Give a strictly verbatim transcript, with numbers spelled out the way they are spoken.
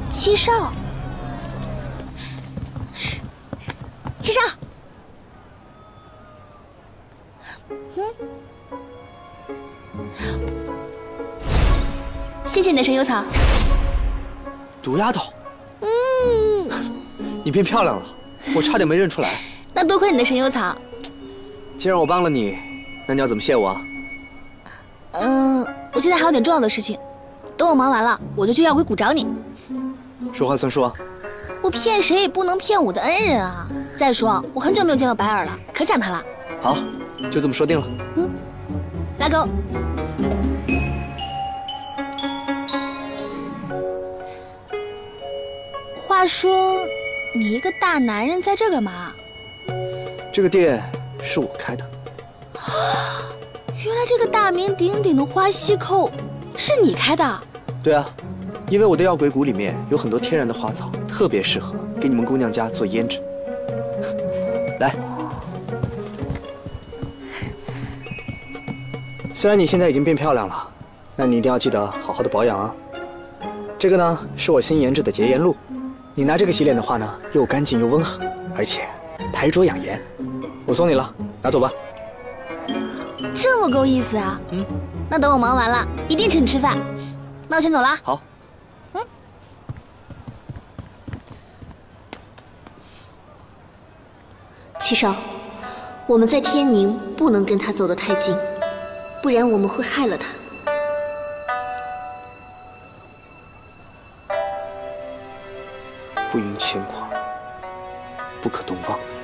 七少，七少，嗯，谢谢你的神游草。 毒丫头， 嗯， 你变漂亮了，我差点没认出来。 那多亏你的神游草。 既然我帮了你，那你要怎么谢我啊？ 嗯，我现在还有点重要的事情，等我忙完了，我就去药鬼谷找你。 说话算数啊！ 我骗谁也不能骗我的恩人啊！再说，我很久没有见到白尔了，可想他了。 好，就这么说定了。 嗯，拉钩。话说，你一个大男人在这干嘛？ 这个店是我开的。 原来这个大名鼎鼎的花溪扣是你开的？ 对啊，因为我的药鬼谷里面有很多天然的花草，特别适合给你们姑娘家做胭脂。来，虽然你现在已经变漂亮了，那你一定要记得好好的保养啊。这个呢是我新研制的洁颜露，你拿这个洗脸的话呢，又干净又温和，而且抬妆养颜。我送你了，拿走吧。 这么够意思啊！嗯，那等我忙完了，一定请你吃饭。那我先走啦。 好。 嗯。 七少，我们在天宁不能跟他走得太近，不然我们会害了他。 不应牵挂，不可动妄念。